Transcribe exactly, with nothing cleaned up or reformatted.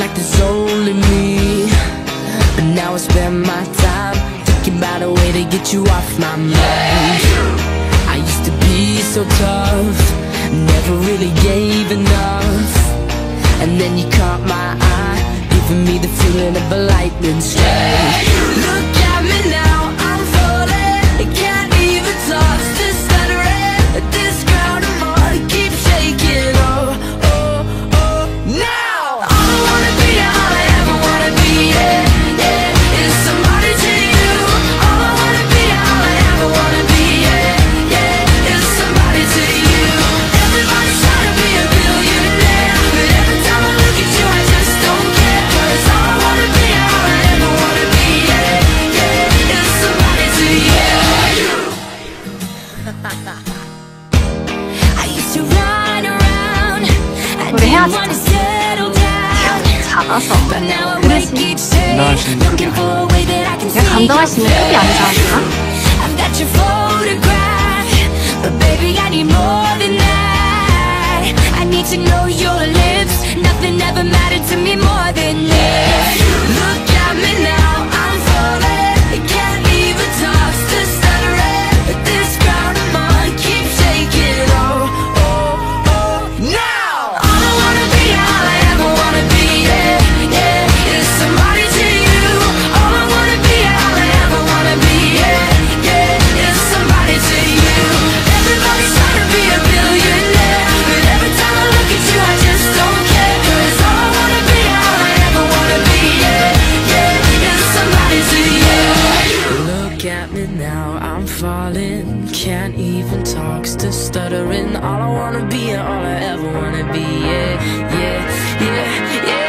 like there's only me. But now I spend my time thinking about a way to get you off my mind. I used to be so tough, never really gave enough. And then you caught my eye, giving me the feeling of a lightning strike. Look at me now, I'm falling, can't even talk, still stuttering. This ground I'm on keeps shaking. Oh, oh, oh, now all I wanna be, all I ever wanna be, yeah, yeah, is somebody to you. All I wanna be, all I ever wanna be, yeah, yeah, is somebody to you. Everybody's trying to be a billionaire, but every time I look at you I just don't care. 'Cause all I wanna be, all I ever wanna be, yeah, yeah, is somebody to you. I used to run around, I didn't want to settle down, but now I wake each day looking for a way that I can see 감당할 수 있는 급이 아니지 않을까? I've got your photograph, but baby I need more than that. I need to know your lips, nothing ever mattered to me more than this. Look at me now, I'm falling, can't even talk, still stuttering. This ground I'm on keeps shaking. Oh, oh, oh, now all I wanna be, all I ever wanna be, yeah, yeah, is somebody to you. All I wanna be, all I ever wanna be, yeah, yeah, is somebody to you. Everybody's trying to be a billionaire, but every time I look at you I just don't care. 'Cause all I wanna be, all I ever wanna be, yeah, yeah, is somebody to you. Look at me now, I'm falling, can't even talk, still stuttering. All I wanna be, all I ever wanna be, yeah, yeah, yeah, yeah.